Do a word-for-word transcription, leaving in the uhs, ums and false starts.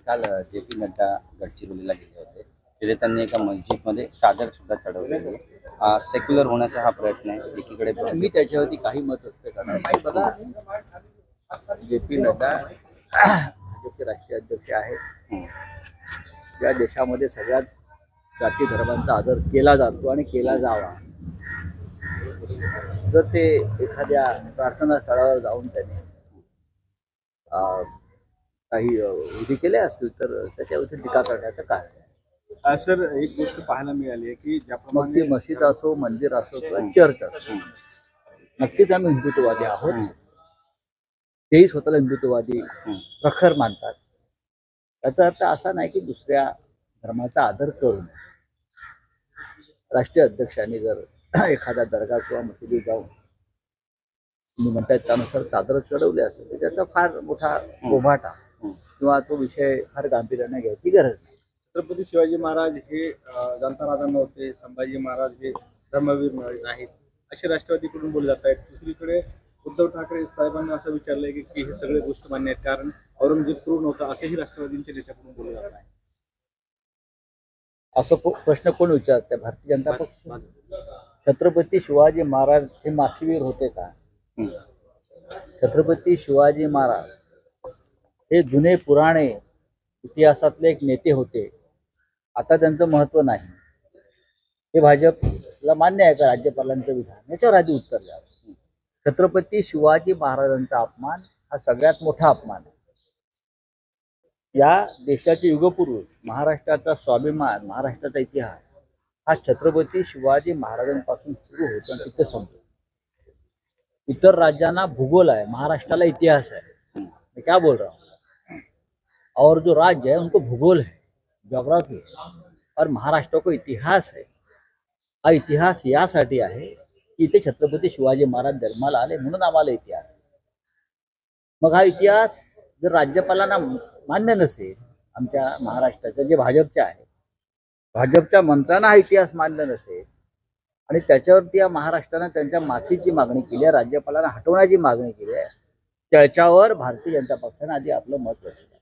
काल J P Nadda गडचिरोलीला गेले होते तिथे त्यांनी एका मस्जिदमध्ये चादर सुद्धा चढवलेली आहे. सेक्युलर होण्याचा हा प्रयत्न आहे. एकीकडे मी त्याच्यावरती काही मत व्यक्त करणार नाही. बघा, जे पी नड्डा भाजपचे राष्ट्रीय अध्यक्ष आहेत. या देशामध्ये सगळ्यात जाती धर्मांचा आदर केला जातो आणि केला जावा. जर ते एखाद्या प्रार्थना स्थळावर जाऊन त्याने काही विधी केले असतील तर त्याच्यावरती टीका करण्याचं कारण. सर, एक गोष्ट पाहायला मिळाली आहे की मग ती मस्जिद असो, मंदिर असो किंवा चर्च असो, नक्कीच आम्ही हिंदुत्ववादी आहोत. तेही स्वतःला हिंदुत्ववादी प्रखर मानतात. त्याचा अर्थ असा नाही की दुसऱ्या धर्माचा आदर करू नये. राष्ट्रीय अध्यक्षांनी जर एखाद्या दर्गा किंवा मशिदीत जाऊन तुम्ही म्हणतायत त्यानुसार चादर चढवले असेल तर त्याचा फार मोठा गोभाटा किंवा तो विषय फार गांभीर्याने घ्यायची गरज नाही. छत्रपती शिवाजी महाराज हे जनता राजा नव्हते, संभाजी महाराज हे धर्मवीर नाहीत असे राष्ट्रवादीकडून बोलले जात आहेत. दुसरीकडे उद्धव ठाकरे साहेबांनी असं विचारलंय की हे सगळे गोष्ट मान्य आहेत कारण औरंगजेब क्रूर नव्हता असंही राष्ट्रवादींच्या नेत्याकडून बोलले जात आहे. असं प्रश्न कोण विचारते? भारतीय जनता पक्ष. छत्रपती शिवाजी महाराज हे माथीवीर होते का? छत्रपती शिवाजी महाराज हे जुने पुराणे इतिहासातले एक नेते होते. आता त्यांचं महत्व नाही. हे भाजपला मान्य आहे का राज्यपालांचं विधान? याच्यावर आधी उत्तर द्यावं. छत्रपती शिवाजी महाराजांचा अपमान हा सगळ्यात मोठा अपमान आहे. या देशाचे युगपुरुष, महाराष्ट्राचा स्वाभिमान, महाराष्ट्राचा इतिहास हा छत्रपती शिवाजी महाराजांपासून सुरू होतो आणि तिथे संपतो. इतर राज्यांना भूगोल है, महाराष्ट्राला इतिहास है. मैं क्या बोल रहा हूँ? और जो राज्य है उनको भूगोल है, ज्योग्राफी है, और महाराष्ट्र को इतिहास है. हा इतिहास यासाठी आहे की इथे छत्रपती शिवाजी महाराज जन्माला आले म्हणून आम्हाला इतिहास आहे. मग हा इतिहास जर राज्यपालांना मान्य नसेल, आमच्या महाराष्ट्राच्या जे भाजपचे आहे, भाजपच्या मंत्र्यांना हा इतिहास मान्य नसेल आणि त्याच्यावरती या महाराष्ट्राने त्यांच्या माफीची मागणी केली आहे, राज्यपालांना हटवण्याची मागणी केली आहे, त्याच्यावर भारतीय जनता पक्षाने आधी आपलं मत व्यक्त